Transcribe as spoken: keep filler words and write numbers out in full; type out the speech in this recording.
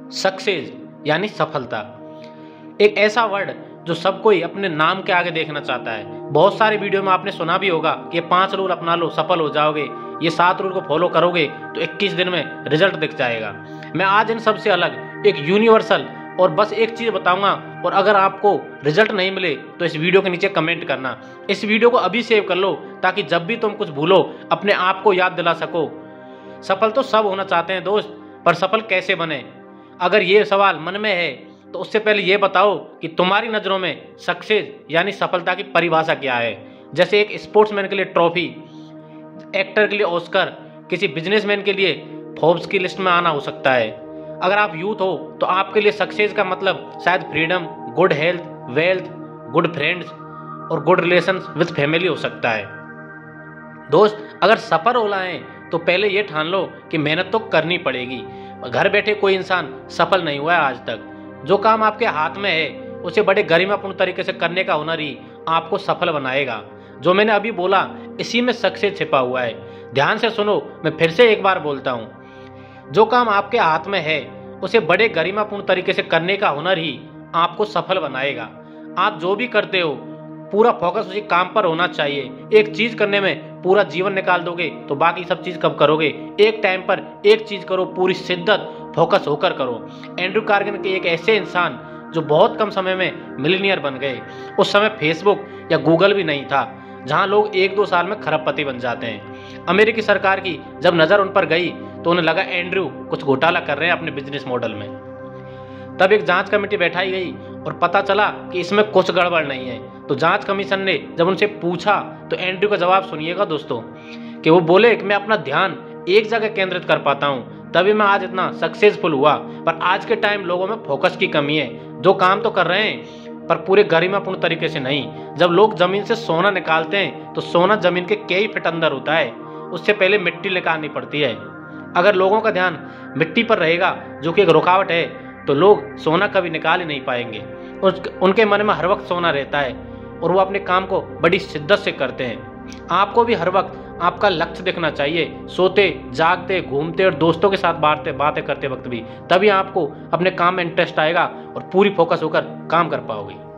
Success यानी सफलता एक ऐसा वर्ड जो सब कोई अपने नाम के आगे देखना चाहता है। बहुत सारे वीडियो में आपने सुना भी होगा कि पांच रूल अपना लो सफल हो जाओगे, ये सात रूल को फॉलो करोगे तो इक्कीस दिन में रिजल्ट दिख जाएगा। मैं आज इन सब से अलग एक यूनिवर्सल और बस एक चीज बताऊंगा, और अगर आपको रिजल्ट नहीं मिले तो इस वीडियो के नीचे कमेंट करना। इस वीडियो को अभी सेव कर लो ताकि जब भी तुम कुछ भूलो अपने आप को याद दिला सको। सफल तो सब होना चाहते हैं दोस्त, पर सफल कैसे बने? अगर ये सवाल मन में है तो उससे पहले ये बताओ कि तुम्हारी नज़रों में सक्सेस यानी सफलता की परिभाषा क्या है। जैसे एक स्पोर्ट्समैन के लिए ट्रॉफी, एक्टर के लिए ऑस्कर, किसी बिजनेसमैन के लिए फोर्ब्स की लिस्ट में आना हो सकता है। अगर आप यूथ हो तो आपके लिए सक्सेस का मतलब शायद freedom, good health, wealth, good friends और गुड रिलेशंस विद फैमिली हो सकता है। दोस्त, अगर सफल होना है तो पहले ये ठान लो कि मेहनत तो करनी पड़ेगी। घर बैठे कोई इंसान सफल नहीं हुआ है आज तक। जो काम आपके हाथ में है उसे बड़े गरिमापूर्ण तरीके से करने का हुनर ही आपको सफल बनाएगा। जो मैंने अभी बोला इसी में सक्सेस छिपा हुआ है। ध्यान से सुनो, मैं फिर से एक बार बोलता हूँ। जो काम आपके हाथ में है उसे बड़े गरिमापूर्ण तरीके से करने का हुनर ही आपको सफल बनाएगा। आप जो भी करते हो पूरा फोकस उसी काम पर होना चाहिए। एक चीज करने में पूरा जीवन निकाल दोगे तो बाकी सब चीज कब करोगे? एक टाइम पर एक चीज करो, पूरी शिद्दत फोकस होकर करो। एंड्रू कार्गन के एक ऐसे इंसान जो बहुत कम समय में मिलीनियर बन गए। उस समय फेसबुक या गूगल भी नहीं था जहां लोग एक दो साल में खरबपति बन जाते हैं। अमेरिकी सरकार की जब नजर उन पर गई तो उन्हें लगा एंड्रू कुछ घोटाला कर रहे हैं अपने बिजनेस मॉडल में। तब एक जांच कमेटी बैठाई गई और पता चला कि इसमें कुछ गड़बड़ नहीं है। तो जांच कमीशन ने जब उनसे पूछा तो एंड्रू का जवाब सुनिएगा दोस्तों, कि वो बोले कि मैं अपना ध्यान एक जगह केंद्रित कर पाता हूँ, तभी मैं आज इतना सक्सेसफुल हुआ। पर आज के टाइम लोगों में फोकस की कमी है। जो काम तो कर रहे हैं पर पूरे गरिमापूर्ण तरीके से नहीं। जब लोग जमीन से सोना निकालते हैं तो सोना जमीन के कई फीट अंदर होता है, उससे पहले मिट्टी निकालनी पड़ती है। अगर लोगों का ध्यान मिट्टी पर रहेगा जो कि एक रुकावट है, तो लोग सोना कभी निकाल ही नहीं पाएंगे। उनके मन में हर वक्त सोना रहता है और वो अपने काम को बड़ी शिद्दत से करते हैं। आपको भी हर वक्त आपका लक्ष्य देखना चाहिए, सोते जागते घूमते और दोस्तों के साथ बातें बातें करते वक्त भी। तभी आपको अपने काम में इंटरेस्ट आएगा और पूरी फोकस होकर काम कर पाओगे।